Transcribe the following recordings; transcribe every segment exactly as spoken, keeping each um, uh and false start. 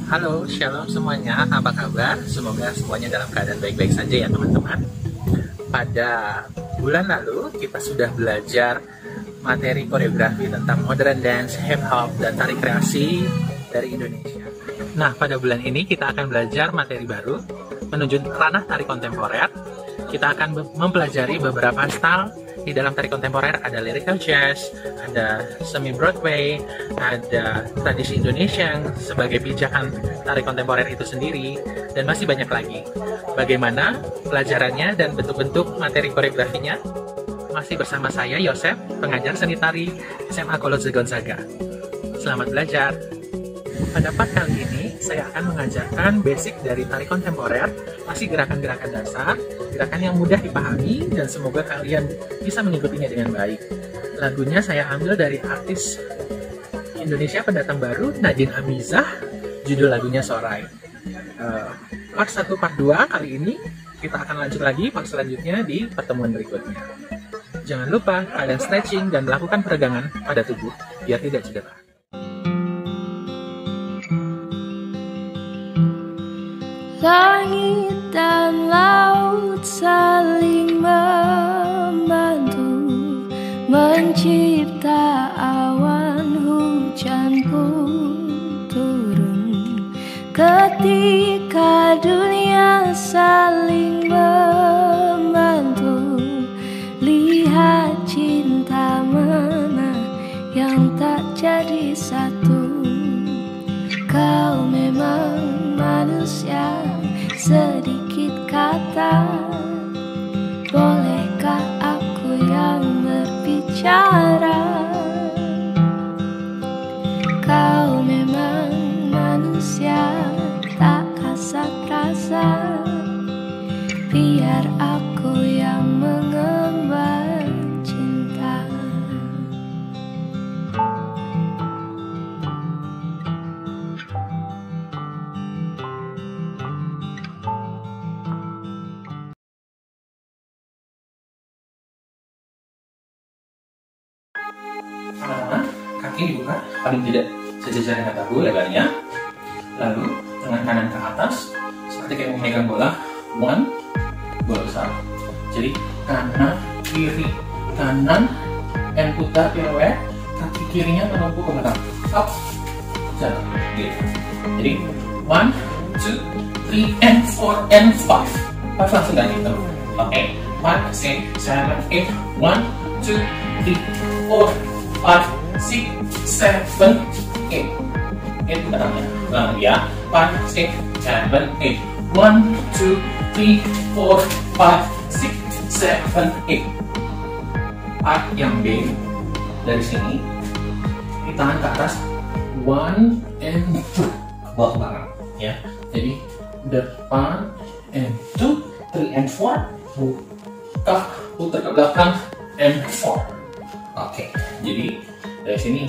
Halo, shalom semuanya, apa kabar? Semoga semuanya dalam keadaan baik-baik saja ya teman-teman. Pada bulan lalu kita sudah belajar materi koreografi tentang modern dance, hip hop, dan tari kreasi dari Indonesia. Nah, pada bulan ini kita akan belajar materi baru menuju ranah tari kontemporer. Kita akan mempelajari beberapa style di dalam tari kontemporer. Ada lyrical jazz, ada semi Broadway, ada tradisi Indonesia yang sebagai pijakan tari kontemporer itu sendiri, dan masih banyak lagi. Bagaimana pelajarannya dan bentuk-bentuk materi koreografinya? Masih bersama saya, Yosef, pengajar seni tari S M A Kolose Gonzaga. Selamat belajar! Pada part kali ini, saya akan mengajarkan basic dari tari kontemporer, masih gerakan-gerakan dasar, gerakan yang mudah dipahami, dan semoga kalian bisa mengikutinya dengan baik. Lagunya saya ambil dari artis Indonesia pendatang baru, Nadine Amizah, judul lagunya Sorai. Uh, part satu, part dua kali ini, kita akan lanjut lagi part selanjutnya di pertemuan berikutnya. Jangan lupa kalian stretching dan melakukan peregangan pada tubuh, biar tidak cedera. Langit dan laut saling membantu mencipta awan hujan pun turun. Ketika dunia saling membantu, lihat cinta mana yang tak jadi satu. Kau memang manusia, sedikit kata, bolehkah aku yang berbicara? Kau memang manusia, tak kasat rasa, biar aku yang mengemban cinta. Anak-anak, kaki dibuka paling tidak sejajar dengan dagu lebarnya. Lalu tangan kanan ke atas seperti kayak memegang bola. One, bola besar. Jadi kanan, kiri, kanan, and putar pirouette. Kaki kirinya menumpuk ke belakang. Up, jalan. Gitu. Jadi one, two, three, and four, and five. Five langsung dari itu. Oke. Five, six, seven, eight. One, two, three, four, five, six, seven, eight. Eight belakangnya. Belakang ya. Five, six, seven, eight. One, two, three, four, five, six, seven, eight. Part yang B dari sini, di tangan ke atas. One and two. Bawah belakang. Ya. Jadi depan and two, three and four. Buka, putar ke belakang and four. Oke, okay. Jadi dari sini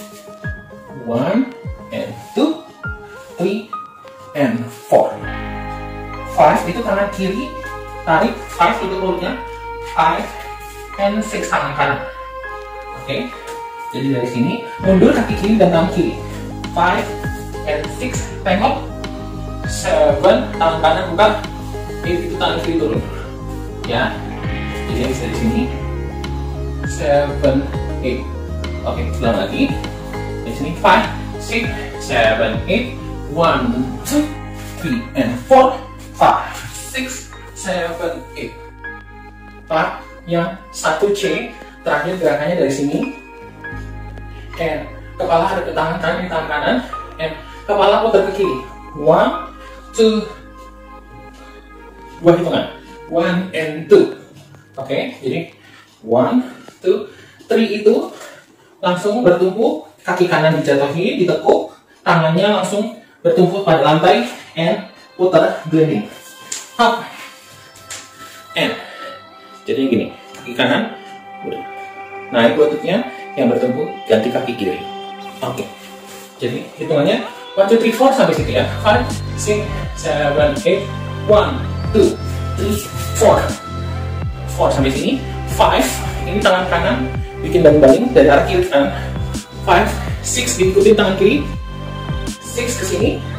one and two, three and four. Five itu tangan kiri, tarik five itu turunnya, five and six tangan kanan. Oke, okay. Jadi dari sini mundur kaki kiri dan tangan kiri. Five and six tengok, seven tangan kanan buka, eight itu tangan kiri turun. Ya, jadi dari sini. Seven, eight. Oke, ulang lagi. Di sini five, six, seven, eight. One, two, three, and four. Five, six, seven, eight. Part yang satu C terakhir gerakannya dari sini. And kepala ada ke tangan kanan, di tangan kanan. And kepala putar ke kiri. One, two, dua hitungan. One and two. Oke, jadi one, two, three itu langsung bertumpu, kaki kanan dijatuhi, ditekuk, tangannya langsung bertumpu pada lantai, and putar gliding. Up, and jadi gini, kaki kanan udah naik lututnya, yang bertumpu ganti kaki kiri. Oke, okay. Jadi hitungannya one, two, three, four sampai situ ya. Five, six, seven, eight. One, two, three, four. Four sampai sini. Five. Ini tangan kanan bikin baling-baling dari arah kiri ke kanan. Five, six diikutin tangan kiri. Six ke sini.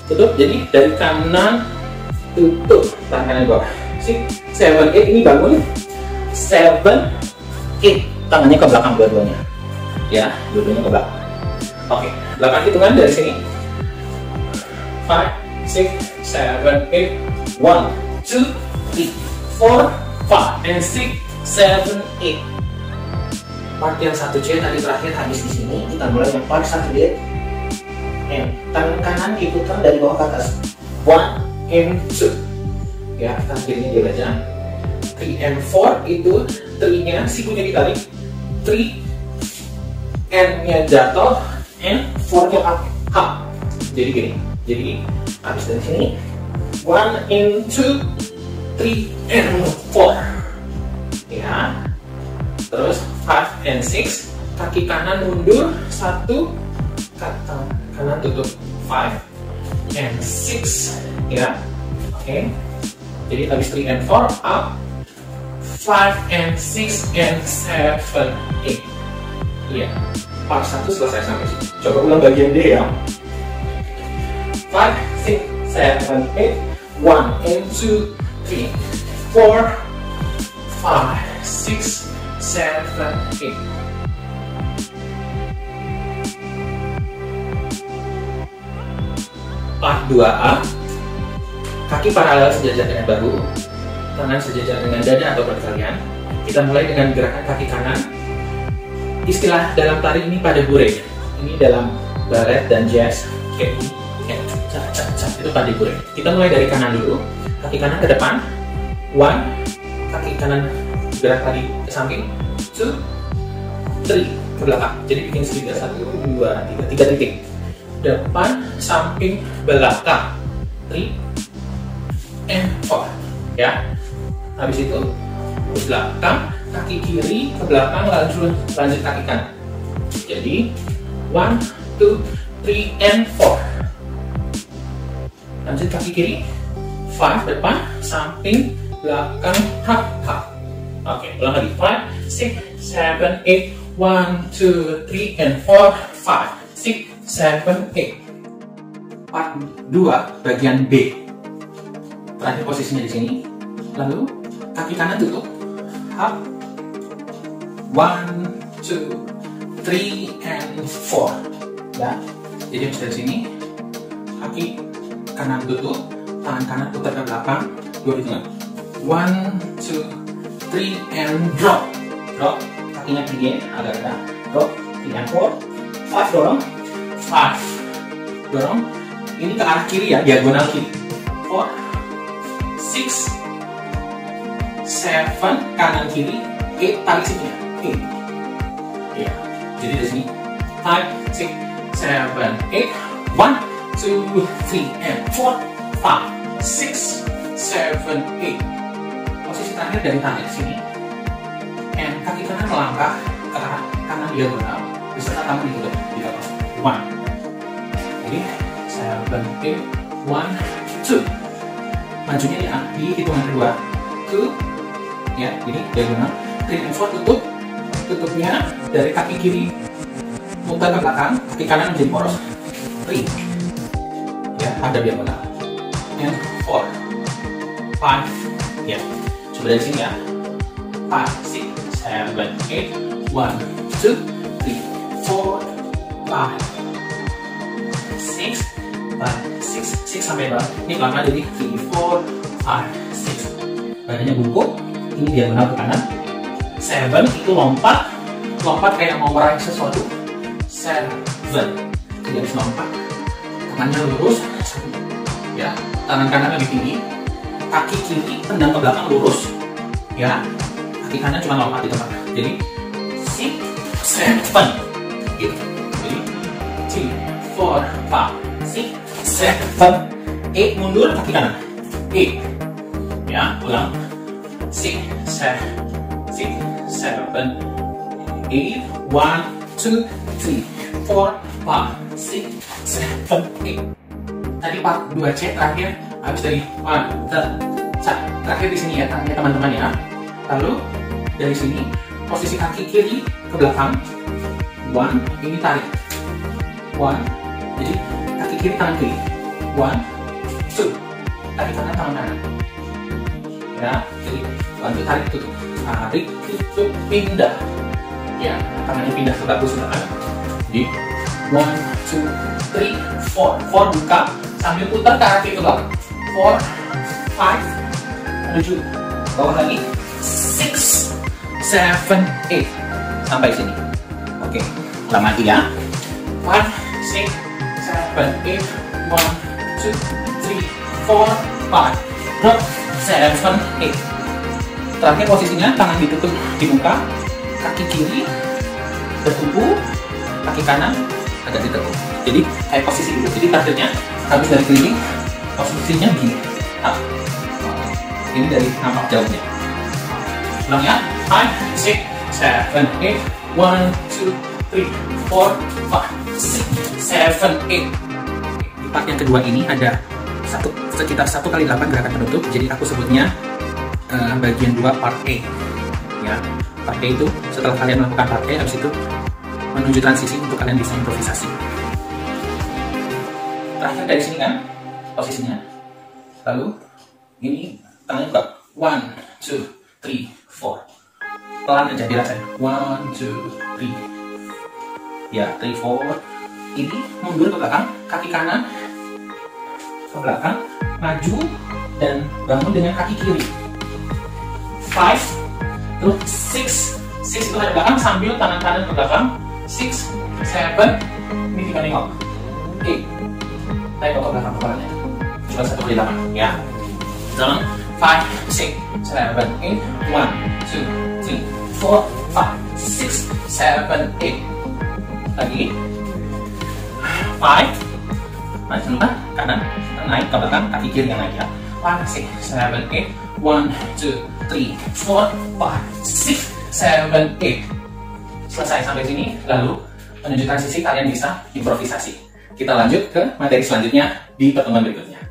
tutup. Jadi dari kanan tutup, tangan kanan bawah. six, seven, eight, ini bangun. seven, eight, tangannya ke belakang dua-duanya. Ya, dua-duanya ke belakang. Oke, belakang hitungan dari sini. five, six, seven, eight, one, two, three, four, five, and six, seven, eight. Part yang satu C tadi terakhir habis di sini. Kita mulai yang part satu D. And tangan kanan diputar dari bawah ke atas. One and two. Ya, tangan kirinya dia aja. Three and four itu three-nya sikunya ditarik. Three N-nya jatuh and four-nya up, up. Jadi gini. Jadi habis dari sini. One and two, three and four. Ya. Terus five and six, kaki kanan mundur satu, kaki kanan tutup. Five and six, ya, oke. Okay. Jadi habis three and four up, five and six and seven, eight. Iya, part satu selesai sampai sini. Coba ulang bagian D ya. Five, six, seven, eight, one and two, three, four, five, six, seven, eight. Part dua A. Kaki paralel sejajar dengan bahu, tangan sejajar dengan dada atau perut kalian. Kita mulai dengan gerakan kaki kanan. Istilah dalam tari ini pada burek. Ini dalam balet dan jazz kayak ini, kayak cap cap cap itu pada burek. Kita mulai dari kanan dulu. Kaki kanan ke depan. One, kaki kanan gerak tadi ke samping. Two, three, ke belakang. Jadi bikin segitiga satu, dua, tiga, tiga titik. Depan, samping, belakang. Three and four. Ya. Habis itu ke belakang, kaki kiri ke belakang, lalu lanjut kaki kanan. Jadi one, two, three and four. Lanjut kaki kiri. Five depan, samping, belakang, hap hap. Oke, ulang lagi. Five, six, seven, eight, one, two, three, and four, five, six, seven, eight. Part dua bagian B. Terakhir posisinya di sini. Lalu kaki kanan tutup. Up. One, two, three, and four. Ya. Jadi dari sini. Kaki kanan tutup. Tangan kanan putar ke belakang. Dua hitungan. One, two, three, and drop. Drop. Kakinya tinggi agak rendah. Drop. Three and four. Five dorong. Five. Dorong. Ini ke arah kiri ya, diagonal kiri. Four. Six. Seven. Kanan kiri. Eight. Tarik sini. Eight. Ya. Jadi dari sini. Five. Six. Seven. Eight. One. Two. Three. And four. Five. Six. Seven. Eight. Posisi terakhir dari tangan di sini. And kaki kanan melangkah ke arah kanan diagonal. Beserta tangan ditutup di atas. One. Jadi seven, eight, one, two. Majunya ya di hitungan kedua. Two. Ya, ini diagonal. Three and four tutup. Tutupnya dari kaki kiri muter ke belakang, kaki kanan menjadi poros. Three. Ya, ada diagonal. And four. Five. Ya. Coba dari sini ya. Five, six, seven, eight, one, two, three, four, five, six, five, six, six sampai berapa? Ini pelan-pelan jadi three, four, five, six. Badannya bungkuk, ini diagonal ke kanan. Seven itu lompat, lompat kayak mau meraih sesuatu. Seven, jadi harus lompat. Tangannya lurus, ya. Tangan kanan lebih tinggi, kaki kiri tendang ke belakang lurus, ya. Kaki kanan cuma lompat di tempat. Jadi six, seven, gitu. Jadi three, four, five, six, seven, eight, mundur kaki kanan. Eight, ya, ulang. Six, seven, six, seven, eight, one, two, three, four, five, six, seven, eight. Tadi part dua C terakhir habis dari one, the, terakhir di sini ya, tangannya teman-teman ya. Lalu dari sini posisi kaki kiri ke belakang. One, ini tarik. One, jadi kaki kiri tangan kiri. one, two. Tarik kanan, tangan kanan. Ya, jadi bantu tarik tutup. Tarik, tutup, pindah. Ya, tangannya pindah ke bahu sebelah. Jadi one, two, three, four. Four buka sambil putar ke arah kiri ke belakang. Four, five, menuju bawah lagi. Six, seven, eight. Sampai sini. Oke, ulang lagi ya. One, six, seven, eight. One, two, three, four, five. Drop, seven, eight. Terakhir posisinya tangan ditutup di muka, kaki kiri bertumpu, kaki kanan agak ditekuk. Jadi kayak posisi itu. Jadi terakhirnya habis dari keliling, posisinya begini. Nah, ini dari nampak jauhnya. Ulang ya. Five, six, seven, eight. One, two, three, four, five, six, seven, eight. Di part yang kedua ini ada satu sekitar satu kali delapan gerakan penutup. Jadi aku sebutnya uh, bagian dua part A. Ya, part A itu setelah kalian melakukan part A, habis itu menuju transisi untuk kalian bisa improvisasi. Terakhir dari sini kan posisinya. Lalu ini tangannya buka. One, two, three, four. Pelan aja dirasain. One, two, three. Ya, three, four. Ini mundur ke belakang, kaki kanan ke belakang, maju dan bangun dengan kaki kiri. Five, terus six. Six itu ada belakang sambil tangan kanan ke belakang. Six, seven. Ini tiga nengok. Eight. Tarik ke belakang kepalanya. Coba satu kali delapan. Ya. Dalam. Five, six, seven, eight. One, two, three, four, five, six, seven, eight. Lagi. Five. Maju lupa kanan, naik ke belakang, kaki kiri yang naik ya. Five, six, seven, eight. One, two, three, four, five, six, seven, eight. Selesai sampai sini, lalu menunjukkan sisi kalian bisa improvisasi. Kita lanjut ke materi selanjutnya di pertemuan berikutnya.